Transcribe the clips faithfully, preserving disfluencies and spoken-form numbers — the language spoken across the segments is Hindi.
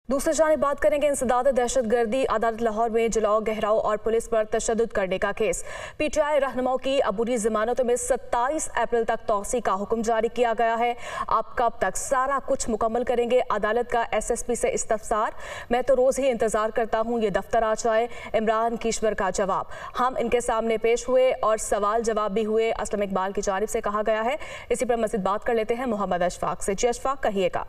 दूसरी जानिब बात करेंगे इंसदाद दहशतगर्दी अदालत लाहौर में जलाओ गहराव और पुलिस पर तशद्दुद करने का केस। पीटीआई रहनुमाओं की अबूरी जमानतों में सत्ताईस अप्रैल तक तौसी का हुक्म जारी किया गया है। आप कब तक सारा कुछ मुकम्मल करेंगे? अदालत का एसएसपी से इस्तफसार। मैं तो रोज ही इंतजार करता हूँ ये दफ्तर आ जाए। इमरान कीश्वर का जवाब। हम इनके सामने पेश हुए और सवाल जवाब भी हुए, असलम इकबाल की जानिब से कहा गया है। इसी पर मज़ीद बात कर लेते हैं मोहम्मद अशफाक से। जी अशफाक, कहिएगा।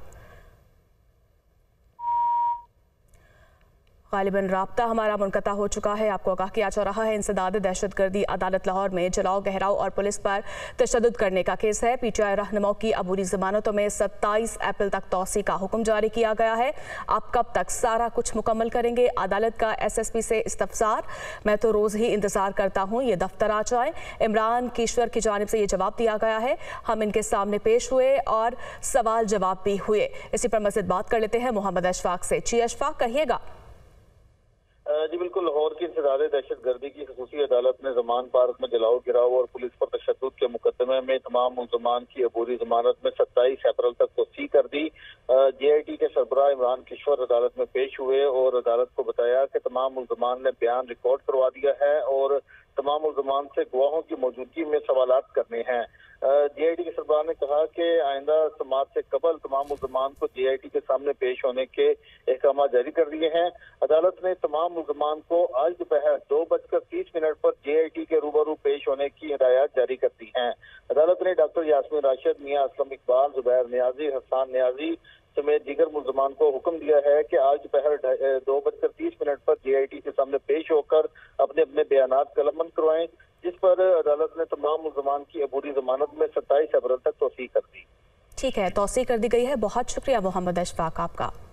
गालिबन राब्ता हमारा मुनक़ता हो चुका है। आपको आगाह किया जा रहा है इंसदाद दहशतगर्दी अदालत लाहौर में जलाओ गहराव और पुलिस पर तशद्दुद करने का केस है। पीटीआई रहनुमाओं की अबूरी जमानतों में सत्ताईस अप्रैल तक तौसी का हुक्म जारी किया गया है। आप कब तक सारा कुछ मुकम्मल करेंगे? अदालत का एसएसपी से इस्तफसार। मैं तो रोज़ ही इंतजार करता हूँ ये दफ्तर आ जाए। इमरान कीश्वर की जानिब से ये जवाब दिया गया है। हम इनके सामने पेश हुए और सवाल जवाब भी हुए। इसी पर मज़ीद बात कर लेते हैं मोहम्मद अशफाक से। जी अशफाक, कहिएगा। जी बिल्कुल, लाहौर की इंसदाद दहशतगर्दी की खसूसी अदालत ने जमान पार्क में जलाओ गिराव और पुलिस पर तशद्दुद के मुकदमे में तमाम मुल्ज़मान की अबूरी जमानत में सत्ताईस अप्रैल तक तोसी कर दी। जे आई टी के सरबराह इमरान कीश्वर अदालत में पेश हुए और अदालत को बताया कि तमाम मुल्ज़मान ने बयान रिकॉर्ड करवा दिया है और तमाम मुल्ज़मान से गवाहों की मौजूदगी में सवालात करने हैं। जे आई टी के सरबराह ने कहा कि आइंदा समाज से कबल तमाम मुल्ज़मान को जे आई टी के सामने पेश होने के अहकाम जारी कर दिए हैं। अदालत ने तमाम मुल्ज़मान को आज दोपहर दो बजकर तीस मिनट पर जे आई टी के रूबरू पेश होने की हिदायत जारी कर दी हैं। अदालत ने डॉक्टर यास्मीन राशिद, मियां असलम इकबाल, जुबैर नियाजी, हसान नियाजी समेत दीगर मुल्ज़मान को हुक्म दिया है कि आज दोपहर दो बजकर तीस मिनट पर जे आई टी के सामने पेश होकर अपने अपने बयानात कलमबंद करवाएं, जिस पर अदालत ने तमाम मुल्ज़मान की अबूरी जमानत में सत्ताईस अप्रैल तक तौसीक कर दी। ठीक है, तौसीक कर दी गई है। बहुत शुक्रिया मोहम्मद अशफाक आपका।